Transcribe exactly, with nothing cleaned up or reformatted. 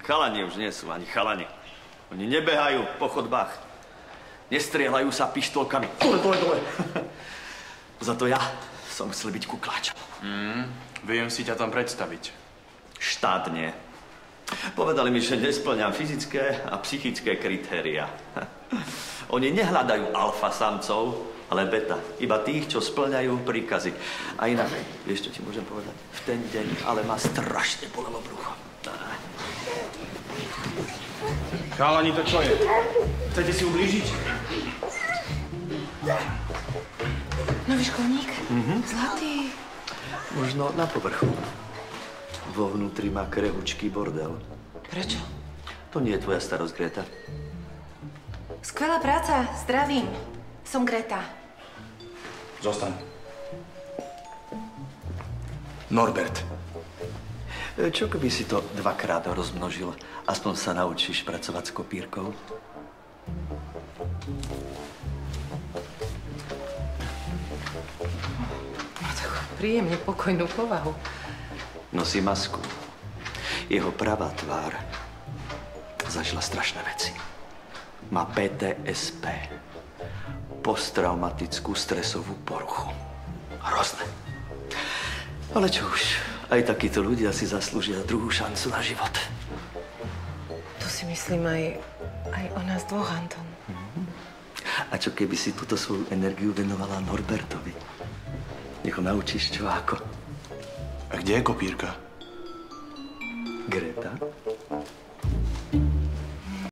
Chalani už nie sú ani chalani. Oni nebehajú po chodbách. Nestrieľajú sa pištolkami. Dole, dole, dole. Za to ja som chcel byť kukláčom. Mm, viem si ťa tam predstaviť. Štát nie. Povedali mi, že nesplňam fyzické a psychické kritéria. Oni nehľadajú alfa samcov, ale beta. Iba tých, čo splňajú príkazy. A inak, vieš, čo ti môžem povedať? V ten deň ale ma strašne bolelo brucho. Chalani, to čo je? Chcete si ublížiť? Nový školník? Mhm. Zlatý. Možno na povrchu. Vo vnútri má krehučký bordel. Prečo? To nie je tvoja starosť, Greta. Skvelá práca, zdravím. Som Greta. Zostaň. Norbert. Čo keby si to dvakrát rozmnožil? Aspoň sa naučíš pracovať s kopírkou. Má takú príjemne pokojnú povahu. Nosí masku. Jeho pravá tvár zažila strašné veci. Má pé té es pé. Posttraumatickú stresovú poruchu. Hrozné. Ale čo už, aj takíto ľudia si zaslúžia druhú šancu na život. To si myslím aj, aj o nás dvoch, Anton. Mm-hmm. A čo keby si túto svoju energiu venovala Norbertovi? Nech ho naučíš čo ako. A kde je kopírka? Greta?